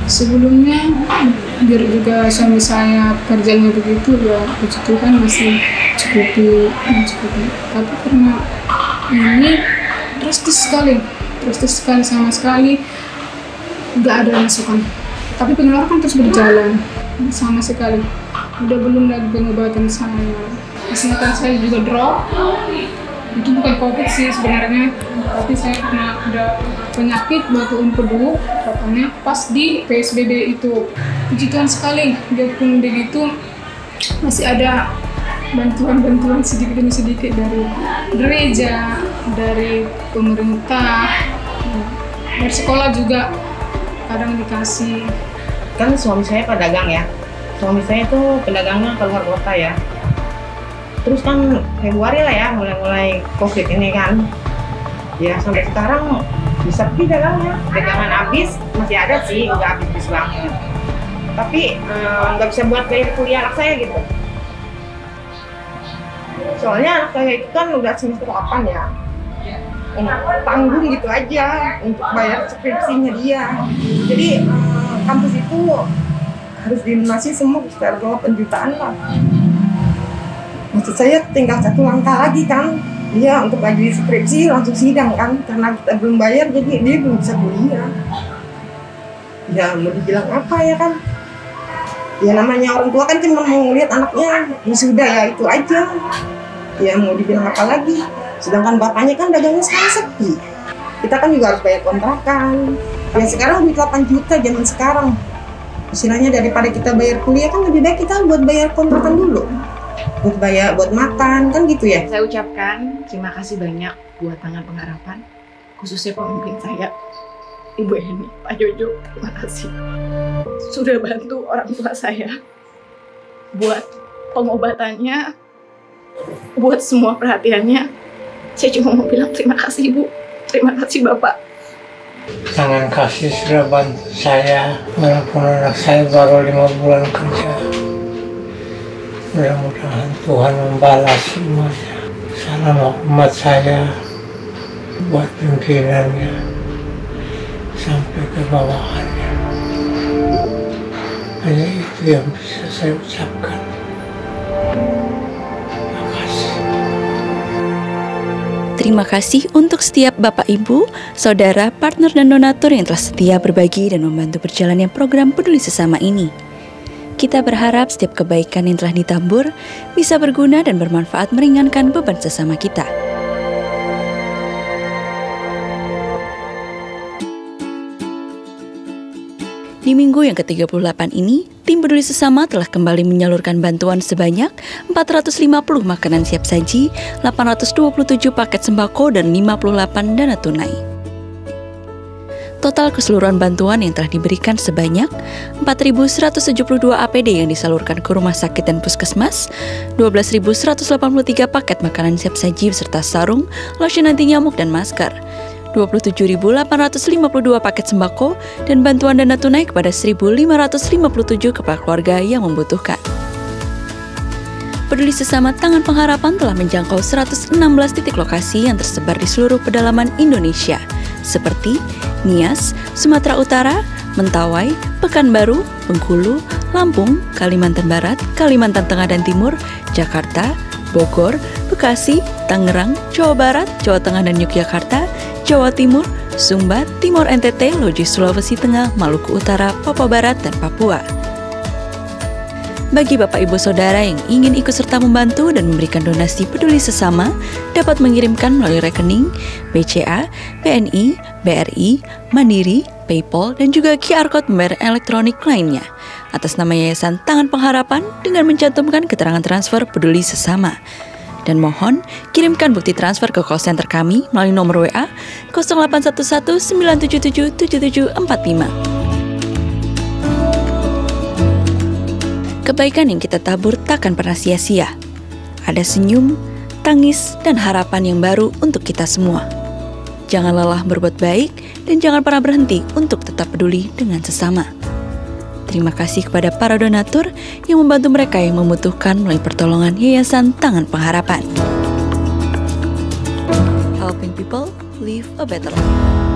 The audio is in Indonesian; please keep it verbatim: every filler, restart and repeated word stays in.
Sebelumnya biar juga suami saya kerjanya begitu ya, puji Tuhan masih cukupi, mencukupi. Tapi karena ini drastis sekali, drastis sekali sama sekali nggak ada masukan. Tapi pengeluaran terus berjalan sama sekali. Udah belum lagi pengobatan saya, kesehatan saya juga drop. Itu bukan COVID sih sebenarnya, tapi saya kena ada penyakit batu empedu katanya pas di P S B B itu. Puji Tuhan sekali, biarpun begitu masih ada bantuan-bantuan sedikit demi sedikit dari gereja, dari pemerintah, dari sekolah juga kadang dikasih. Kan suami saya pedagang ya, suami saya itu pedagangnya keluar kota ya. Terus kan Februari lah ya mulai-mulai COVID ini kan, ya sampai sekarang bisa pergi dagangnya, dagangan habis, masih ada sih, nggak habis-habis banget. Tapi nggak eh, bisa buat bayar kuliah anak saya gitu. Soalnya anak saya itu kan udah semester delapan ya, tanggung gitu aja untuk bayar skripsinya dia. Jadi eh, kampus itu harus dilunasi semua sekitar delapan jutaan lah. Maksud saya tinggal satu langkah lagi kan, dia untuk ngajuin skripsi langsung sidang kan, karena kita belum bayar jadi dia belum bisa kuliah. Ya mau dibilang apa ya kan, ya namanya orang tua kan cuma mau lihat anaknya wisuda ya itu aja. Ya mau dibilang apa lagi, sedangkan bapaknya kan dagangnya sekarang sepi. Kita kan juga harus bayar kontrakan. Ya sekarang duit delapan juta zaman sekarang, istilahnya daripada kita bayar kuliah kan lebih baik kita buat bayar kontrakan dulu, buat bayar, buat makan, kan gitu ya. Saya ucapkan terima kasih banyak buat Tangan Pengharapan, khususnya pemimpin saya, Ibu Eni, Pak Jojo, terima kasih. Sudah bantu orang tua saya buat pengobatannya, buat semua perhatiannya. Saya cuma mau bilang terima kasih Ibu, terima kasih Bapak. Tangan kasih sudah bantu saya, walaupun anak saya baru lima bulan kerja. Mudah-mudahan Tuhan membalas semuanya. Salam hormat saya buat pimpinannya sampai ke bawahannya. Hanya itu yang bisa saya ucapkan. Terima kasih. Terima kasih untuk setiap Bapak Ibu, Saudara, partner dan donatur yang telah setia berbagi dan membantu berjalannya program Peduli Sesama ini. Kita berharap setiap kebaikan yang telah ditabur bisa berguna dan bermanfaat meringankan beban sesama kita. Di minggu yang ke tiga puluh delapan ini, tim Peduli Sesama telah kembali menyalurkan bantuan sebanyak empat ratus lima puluh makanan siap saji, delapan ratus dua puluh tujuh paket sembako, dan lima puluh delapan dana tunai. Total keseluruhan bantuan yang telah diberikan sebanyak empat ribu seratus tujuh puluh dua A P D yang disalurkan ke rumah sakit dan puskesmas, dua belas ribu seratus delapan puluh tiga paket makanan siap saji beserta sarung, lotion anti nyamuk dan masker, dua puluh tujuh ribu delapan ratus lima puluh dua paket sembako, dan bantuan dana tunai kepada seribu lima ratus lima puluh tujuh kepala keluarga yang membutuhkan. Peduli Sesama Tangan Pengharapan telah menjangkau seratus enam belas titik lokasi yang tersebar di seluruh pedalaman Indonesia, seperti Nias, Sumatera Utara, Mentawai, Pekanbaru, Bengkulu, Lampung, Kalimantan Barat, Kalimantan Tengah dan Timur, Jakarta, Bogor, Bekasi, Tangerang, Jawa Barat, Jawa Tengah dan Yogyakarta, Jawa Timur, Sumba, Timur N T T, Loji Sulawesi Tengah, Maluku Utara, Papua Barat, dan Papua. Bagi Bapak Ibu Saudara yang ingin ikut serta membantu dan memberikan donasi Peduli Sesama, dapat mengirimkan melalui rekening B C A, B N I, B R I, Mandiri, PayPal, dan juga Q R Code pembayaran elektronik lainnya atas nama Yayasan Tangan Pengharapan dengan mencantumkan keterangan transfer Peduli Sesama. Dan mohon kirimkan bukti transfer ke call center kami melalui nomor W A nol delapan satu satu sembilan tujuh tujuh tujuh tujuh empat lima. Kebaikan yang kita tabur takkan pernah sia-sia. Ada senyum, tangis, dan harapan yang baru untuk kita semua. Jangan lelah berbuat baik dan jangan pernah berhenti untuk tetap peduli dengan sesama. Terima kasih kepada para donatur yang membantu mereka yang membutuhkan melalui pertolongan Yayasan Tangan Pengharapan. Helping people live a better life.